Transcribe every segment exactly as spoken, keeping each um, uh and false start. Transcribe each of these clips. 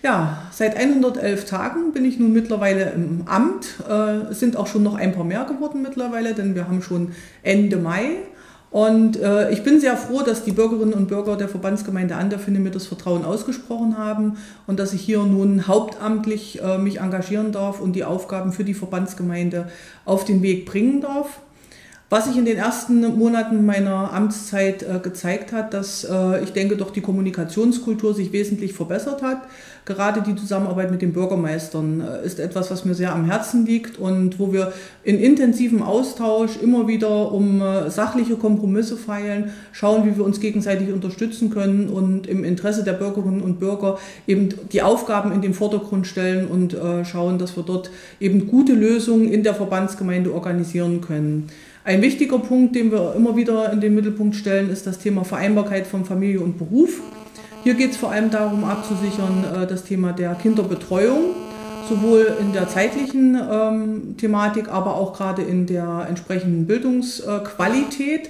Ja, seit hundertelf Tagen bin ich nun mittlerweile im Amt. Äh, es sind auch schon noch ein paar mehr geworden mittlerweile, denn wir haben schon Ende Mai. Und äh, ich bin sehr froh, dass die Bürgerinnen und Bürger der Verbandsgemeinde Anderfinde mir das Vertrauen ausgesprochen haben und dass ich hier nun hauptamtlich äh, mich engagieren darf und die Aufgaben für die Verbandsgemeinde auf den Weg bringen darf. Was sich in den ersten Monaten meiner Amtszeit äh, gezeigt hat, dass äh, ich denke, doch die Kommunikationskultur sich wesentlich verbessert hat. Gerade die Zusammenarbeit mit den Bürgermeistern äh, ist etwas, was mir sehr am Herzen liegt und wo wir in intensivem Austausch immer wieder um äh, sachliche Kompromisse feilen, schauen, wie wir uns gegenseitig unterstützen können und im Interesse der Bürgerinnen und Bürger eben die Aufgaben in den Vordergrund stellen und äh, schauen, dass wir dort eben gute Lösungen in der Verbandsgemeinde organisieren können. Ein wichtiger Punkt, den wir immer wieder in den Mittelpunkt stellen, ist das Thema Vereinbarkeit von Familie und Beruf. Hier geht es vor allem darum, abzusichern das Thema der Kinderbetreuung, sowohl in der zeitlichen ähm, Thematik, aber auch gerade in der entsprechenden Bildungsqualität. Äh,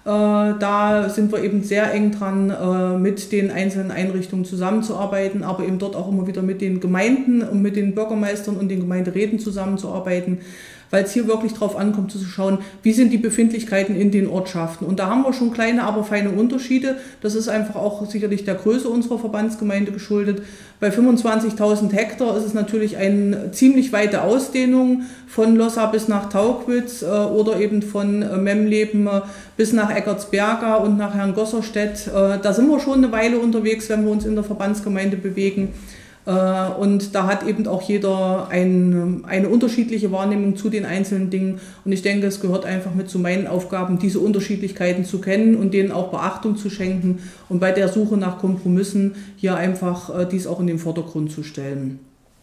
da sind wir eben sehr eng dran, äh, mit den einzelnen Einrichtungen zusammenzuarbeiten, aber eben dort auch immer wieder mit den Gemeinden und mit den Bürgermeistern und den Gemeinderäten zusammenzuarbeiten, weil es hier wirklich darauf ankommt, zu schauen, wie sind die Befindlichkeiten in den Ortschaften. Und da haben wir schon kleine, aber feine Unterschiede. Das ist einfach auch sicherlich der Größe unserer Verbandsgemeinde geschuldet. Bei fünfundzwanzigtausend Hektar ist es natürlich eine ziemlich weite Ausdehnung von Lossa bis nach Tauquitz äh, oder eben von äh, Memleben äh, bis nach Eckartsberga und nach Herrngosserstedt. Äh, da sind wir schon eine Weile unterwegs, wenn wir uns in der Verbandsgemeinde bewegen. Und da hat eben auch jeder ein, eine unterschiedliche Wahrnehmung zu den einzelnen Dingen. Und ich denke, es gehört einfach mit zu meinen Aufgaben, diese Unterschiedlichkeiten zu kennen und denen auch Beachtung zu schenken und bei der Suche nach Kompromissen hier einfach dies auch in den Vordergrund zu stellen.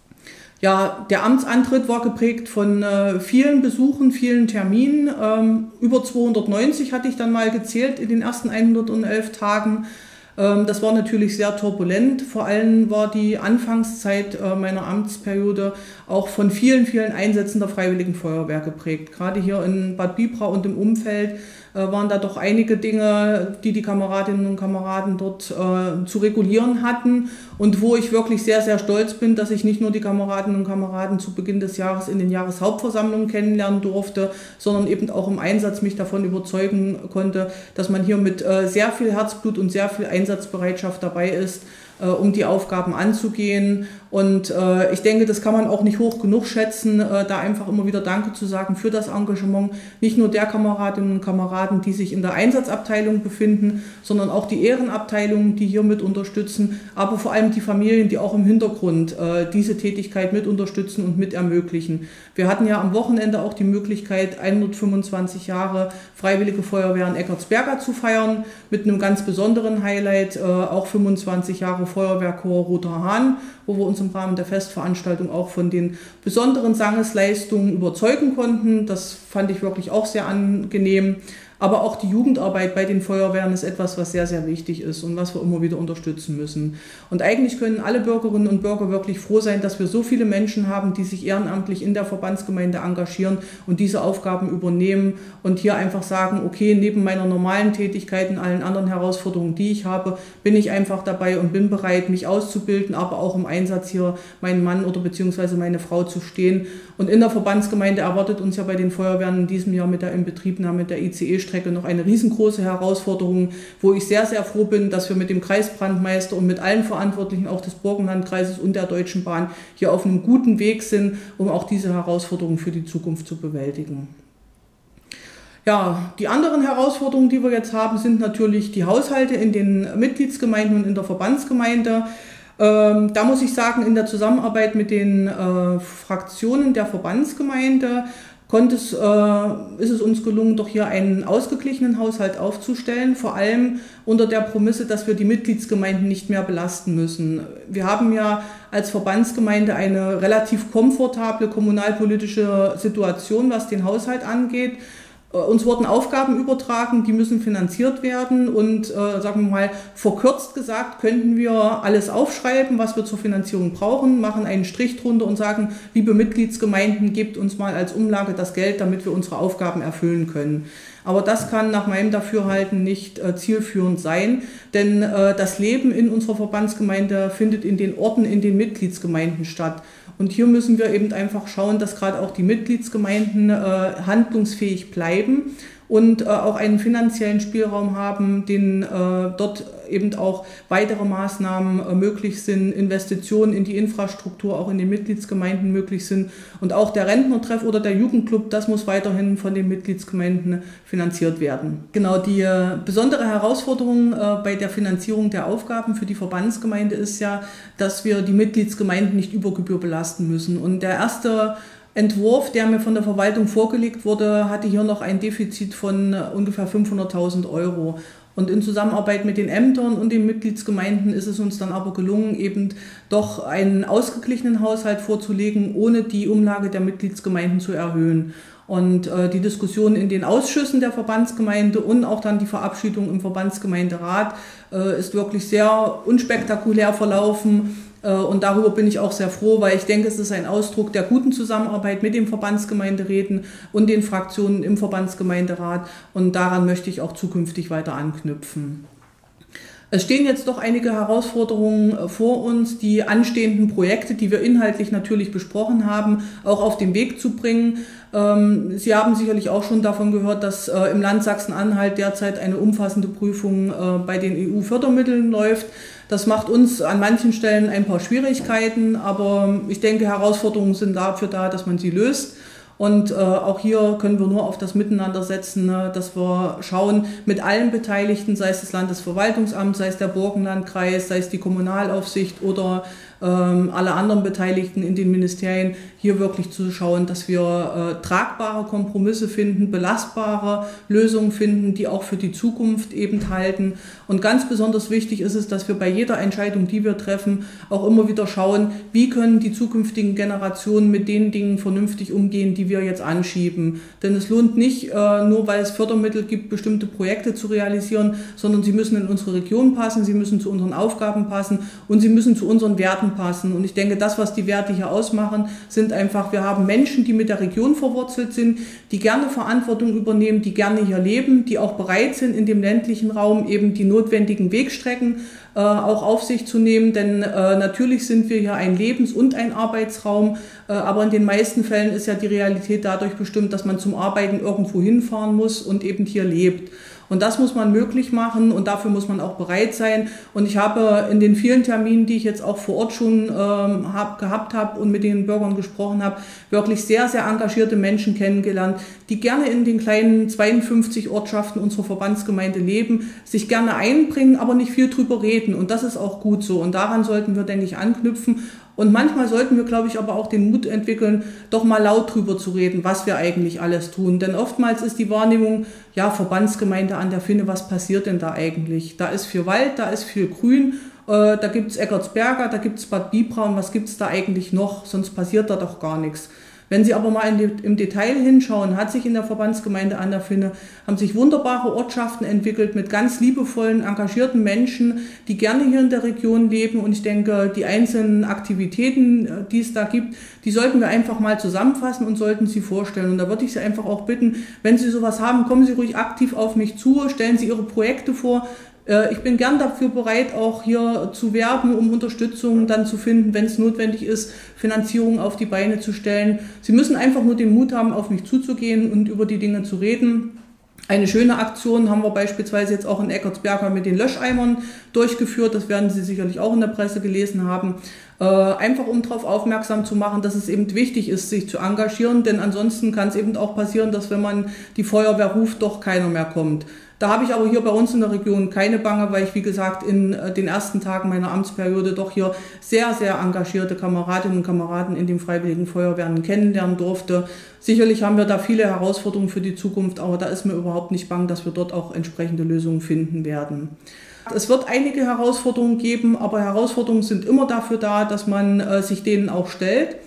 Ja, der Amtsantritt war geprägt von äh, vielen Besuchen, vielen Terminen. Ähm, über zweihundertneunzig hatte ich dann mal gezählt in den ersten hundertelf Tagen. Das war natürlich sehr turbulent. Vor allem war die Anfangszeit meiner Amtsperiode auch von vielen, vielen Einsätzen der Freiwilligen Feuerwehr geprägt. Gerade hier in Bad Bibra und im Umfeld waren da doch einige Dinge, die die Kameradinnen und Kameraden dort äh, zu regulieren hatten und wo ich wirklich sehr, sehr stolz bin, dass ich nicht nur die Kameradinnen und Kameraden zu Beginn des Jahres in den Jahreshauptversammlungen kennenlernen durfte, sondern eben auch im Einsatz mich davon überzeugen konnte, dass man hier mit äh, sehr viel Herzblut und sehr viel Einsatzbereitschaft dabei ist, äh, um die Aufgaben anzugehen. Und äh, ich denke, das kann man auch nicht hoch genug schätzen, äh, da einfach immer wieder Danke zu sagen für das Engagement, nicht nur der Kameradinnen und Kameraden, die sich in der Einsatzabteilung befinden, sondern auch die Ehrenabteilungen, die hier mit unterstützen, aber vor allem die Familien, die auch im Hintergrund äh, diese Tätigkeit mit unterstützen und mit ermöglichen. Wir hatten ja am Wochenende auch die Möglichkeit, hundertfünfundzwanzig Jahre Freiwillige Feuerwehr in Eckartsberga zu feiern, mit einem ganz besonderen Highlight, äh, auch fünfundzwanzig Jahre Feuerwehrchor Roter Hahn, wo wir uns im Rahmen der Festveranstaltung auch von den besonderen Sangesleistungen überzeugen konnten. Das fand ich wirklich auch sehr angenehm. Aber auch die Jugendarbeit bei den Feuerwehren ist etwas, was sehr, sehr wichtig ist und was wir immer wieder unterstützen müssen. Und eigentlich können alle Bürgerinnen und Bürger wirklich froh sein, dass wir so viele Menschen haben, die sich ehrenamtlich in der Verbandsgemeinde engagieren und diese Aufgaben übernehmen und hier einfach sagen, okay, neben meiner normalen Tätigkeit und allen anderen Herausforderungen, die ich habe, bin ich einfach dabei und bin bereit, mich auszubilden, aber auch im Einsatz hier meinen Mann oder beziehungsweise meine Frau zu stehen. Und in der Verbandsgemeinde erwartet uns ja bei den Feuerwehren in diesem Jahr mit der Inbetriebnahme der I C E-Strecke noch eine riesengroße Herausforderung, wo ich sehr, sehr froh bin, dass wir mit dem Kreisbrandmeister und mit allen Verantwortlichen auch des Burgenlandkreises und der Deutschen Bahn hier auf einem guten Weg sind, um auch diese Herausforderungen für die Zukunft zu bewältigen. Ja, die anderen Herausforderungen, die wir jetzt haben, sind natürlich die Haushalte in den Mitgliedsgemeinden und in der Verbandsgemeinde. Ähm, da muss ich sagen, in der Zusammenarbeit mit den äh, Fraktionen der Verbandsgemeinde konnte es, äh, ist es uns gelungen, doch hier einen ausgeglichenen Haushalt aufzustellen, vor allem unter der Prämisse, dass wir die Mitgliedsgemeinden nicht mehr belasten müssen. Wir haben ja als Verbandsgemeinde eine relativ komfortable kommunalpolitische Situation, was den Haushalt angeht. Uns wurden Aufgaben übertragen, die müssen finanziert werden und äh, sagen wir mal, verkürzt gesagt, könnten wir alles aufschreiben, was wir zur Finanzierung brauchen, machen einen Strich drunter und sagen, liebe Mitgliedsgemeinden, gebt uns mal als Umlage das Geld, damit wir unsere Aufgaben erfüllen können. Aber das kann nach meinem Dafürhalten nicht äh, zielführend sein, denn äh, das Leben in unserer Verbandsgemeinde findet in den Orten, in den Mitgliedsgemeinden statt. Und hier müssen wir eben einfach schauen, dass gerade auch die Mitgliedsgemeinden äh, handlungsfähig bleiben und äh, auch einen finanziellen Spielraum haben, den äh, dort eben auch weitere Maßnahmen äh, möglich sind, Investitionen in die Infrastruktur auch in den Mitgliedsgemeinden möglich sind. Und auch der Rentnertreff oder der Jugendclub, das muss weiterhin von den Mitgliedsgemeinden finanziert werden. Genau, die äh, besondere Herausforderung äh, bei der Finanzierung der Aufgaben für die Verbandsgemeinde ist ja, dass wir die Mitgliedsgemeinden nicht über Gebühr belasten müssen. Und der erste Entwurf, der mir von der Verwaltung vorgelegt wurde, hatte hier noch ein Defizit von ungefähr fünfhunderttausend Euro. Und in Zusammenarbeit mit den Ämtern und den Mitgliedsgemeinden ist es uns dann aber gelungen, eben doch einen ausgeglichenen Haushalt vorzulegen, ohne die Umlage der Mitgliedsgemeinden zu erhöhen. Und äh, die Diskussion in den Ausschüssen der Verbandsgemeinde und auch dann die Verabschiedung im Verbandsgemeinderat äh, ist wirklich sehr unspektakulär verlaufen. Und darüber bin ich auch sehr froh, weil ich denke, es ist ein Ausdruck der guten Zusammenarbeit mit den Verbandsgemeinderäten und den Fraktionen im Verbandsgemeinderat. Und daran möchte ich auch zukünftig weiter anknüpfen. Es stehen jetzt doch einige Herausforderungen vor uns, die anstehenden Projekte, die wir inhaltlich natürlich besprochen haben, auch auf den Weg zu bringen. Sie haben sicherlich auch schon davon gehört, dass im Land Sachsen-Anhalt derzeit eine umfassende Prüfung bei den E U-Fördermitteln läuft. Das macht uns an manchen Stellen ein paar Schwierigkeiten, aber ich denke, Herausforderungen sind dafür da, dass man sie löst. Und äh, auch hier können wir nur auf das Miteinander setzen, ne, dass wir schauen mit allen Beteiligten, sei es das Landesverwaltungsamt, sei es der Burgenlandkreis, sei es die Kommunalaufsicht oder ähm, alle anderen Beteiligten in den Ministerien, hier wirklich zu schauen, dass wir äh, tragbare Kompromisse finden, belastbare Lösungen finden, die auch für die Zukunft eben halten. Und ganz besonders wichtig ist es, dass wir bei jeder Entscheidung, die wir treffen, auch immer wieder schauen, wie können die zukünftigen Generationen mit den Dingen vernünftig umgehen, die wir jetzt anschieben. Denn es lohnt nicht, äh, nur weil es Fördermittel gibt, bestimmte Projekte zu realisieren, sondern sie müssen in unsere Region passen, sie müssen zu unseren Aufgaben passen und sie müssen zu unseren Werten passen. Und ich denke, das, was die Werte hier ausmachen, sind einfach, wir haben Menschen, die mit der Region verwurzelt sind, die gerne Verantwortung übernehmen, die gerne hier leben, die auch bereit sind, in dem ländlichen Raum eben die notwendigen Wegstrecken äh, auch auf sich zu nehmen. Denn äh, natürlich sind wir hier ein Lebens- und ein Arbeitsraum, äh, aber in den meisten Fällen ist ja die Realität dadurch bestimmt, dass man zum Arbeiten irgendwo hinfahren muss und eben hier lebt. Und das muss man möglich machen und dafür muss man auch bereit sein. Und ich habe in den vielen Terminen, die ich jetzt auch vor Ort schon ähm, hab, gehabt habe und mit den Bürgern gesprochen habe, wirklich sehr, sehr engagierte Menschen kennengelernt, die gerne in den kleinen zweiundfünfzig Ortschaften unserer Verbandsgemeinde leben, sich gerne einbringen, aber nicht viel drüber reden. Und das ist auch gut so. Und daran sollten wir, denke ich, anknüpfen. Und manchmal sollten wir, glaube ich, aber auch den Mut entwickeln, doch mal laut drüber zu reden, was wir eigentlich alles tun. Denn oftmals ist die Wahrnehmung, ja, Verbandsgemeinde an der Finne, was passiert denn da eigentlich? Da ist viel Wald, da ist viel Grün, äh, da gibt es Eckartsberger, da gibt es Bad Bibraun, was gibt es da eigentlich noch? Sonst passiert da doch gar nichts. Wenn Sie aber mal in die, im Detail hinschauen, hat sich in der Verbandsgemeinde an der Finne, haben sich wunderbare Ortschaften entwickelt mit ganz liebevollen, engagierten Menschen, die gerne hier in der Region leben. Und ich denke, die einzelnen Aktivitäten, die es da gibt, die sollten wir einfach mal zusammenfassen und sollten sie vorstellen. Und da würde ich Sie einfach auch bitten, wenn Sie sowas haben, kommen Sie ruhig aktiv auf mich zu, stellen Sie Ihre Projekte vor. Ich bin gern dafür bereit, auch hier zu werben, um Unterstützung dann zu finden, wenn es notwendig ist, Finanzierung auf die Beine zu stellen. Sie müssen einfach nur den Mut haben, auf mich zuzugehen und über die Dinge zu reden. Eine schöne Aktion haben wir beispielsweise jetzt auch in Eckartsberger mit den Löscheimern durchgeführt. Das werden Sie sicherlich auch in der Presse gelesen haben. Äh, einfach um darauf aufmerksam zu machen, dass es eben wichtig ist, sich zu engagieren. Denn ansonsten kann es eben auch passieren, dass wenn man die Feuerwehr ruft, doch keiner mehr kommt. Da habe ich aber hier bei uns in der Region keine Bange, weil ich, wie gesagt, in den ersten Tagen meiner Amtsperiode doch hier sehr, sehr engagierte Kameradinnen und Kameraden in den Freiwilligen Feuerwehren kennenlernen durfte. Sicherlich haben wir da viele Herausforderungen für die Zukunft, aber da ist mir überhaupt nicht bang, dass wir dort auch entsprechende Lösungen finden werden. Es wird einige Herausforderungen geben, aber Herausforderungen sind immer dafür da, dass man äh, sich denen auch stellt.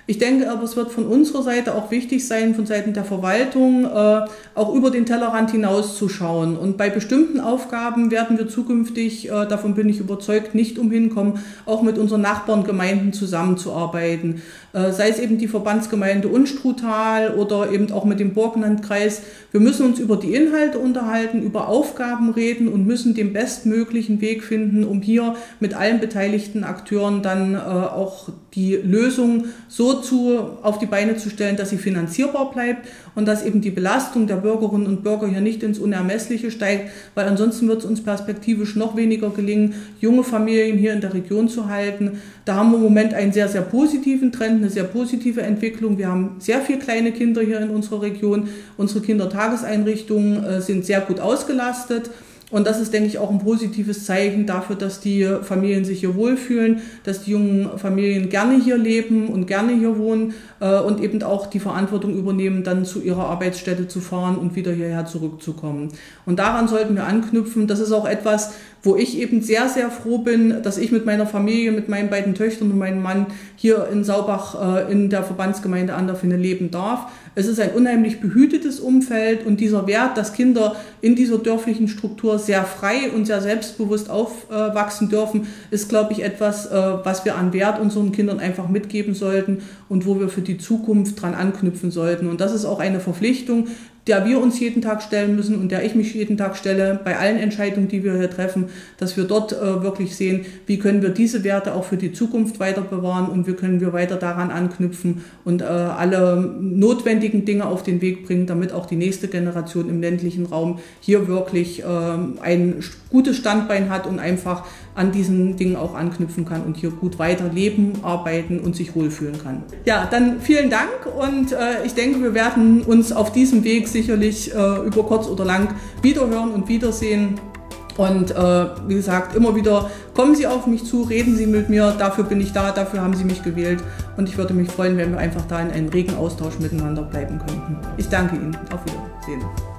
Ich denke aber, es wird von unserer Seite auch wichtig sein, von Seiten der Verwaltung, äh, auch über den Tellerrand hinauszuschauen. Und bei bestimmten Aufgaben werden wir zukünftig, äh, davon bin ich überzeugt, nicht umhin kommen, auch mit unseren Nachbargemeinden zusammenzuarbeiten. Äh, sei es eben die Verbandsgemeinde Unstrutal oder eben auch mit dem Burgenlandkreis. Wir müssen uns über die Inhalte unterhalten, über Aufgaben reden und müssen den bestmöglichen Weg finden, um hier mit allen beteiligten Akteuren dann äh, auch die Lösung so zu, auf die Beine zu stellen, dass sie finanzierbar bleibt und dass eben die Belastung der Bürgerinnen und Bürger hier nicht ins Unermessliche steigt, weil ansonsten wird es uns perspektivisch noch weniger gelingen, junge Familien hier in der Region zu halten. Da haben wir im Moment einen sehr, sehr positiven Trend, eine sehr positive Entwicklung. Wir haben sehr viele kleine Kinder hier in unserer Region. Unsere Kindertageseinrichtungen äh, sind sehr gut ausgelastet. Und das ist, denke ich, auch ein positives Zeichen dafür, dass die Familien sich hier wohlfühlen, dass die jungen Familien gerne hier leben und gerne hier wohnen äh, und eben auch die Verantwortung übernehmen, dann zu ihrer Arbeitsstätte zu fahren und wieder hierher zurückzukommen. Und daran sollten wir anknüpfen. Das ist auch etwas, wo ich eben sehr, sehr froh bin, dass ich mit meiner Familie, mit meinen beiden Töchtern und meinem Mann hier in Saubach äh, in der Verbandsgemeinde an der Finne leben darf. Es ist ein unheimlich behütetes Umfeld und dieser Wert, dass Kinder in dieser dörflichen Struktur sehr frei und sehr selbstbewusst aufwachsen dürfen, ist, glaube ich, etwas, äh, was wir an Wert unseren Kindern einfach mitgeben sollten und wo wir für die Zukunft dran anknüpfen sollten. Und das ist auch eine Verpflichtung, der wir uns jeden Tag stellen müssen und der ich mich jeden Tag stelle bei allen Entscheidungen, die wir hier treffen, dass wir dort äh, wirklich sehen, wie können wir diese Werte auch für die Zukunft weiter bewahren und wie können wir weiter daran anknüpfen und äh, alle notwendigen Dinge auf den Weg bringen, damit auch die nächste Generation im ländlichen Raum hier wirklich äh, ein gutes Standbein hat und einfach an diesen Dingen auch anknüpfen kann und hier gut weiter leben, arbeiten und sich wohlfühlen kann. Ja, dann vielen Dank und äh, ich denke, wir werden uns auf diesem Weg sicherlich äh, über kurz oder lang wiederhören und wiedersehen. Und äh, wie gesagt, immer wieder kommen Sie auf mich zu, reden Sie mit mir, dafür bin ich da, dafür haben Sie mich gewählt. Und ich würde mich freuen, wenn wir einfach da in einem regen Austausch miteinander bleiben könnten. Ich danke Ihnen. Auf Wiedersehen.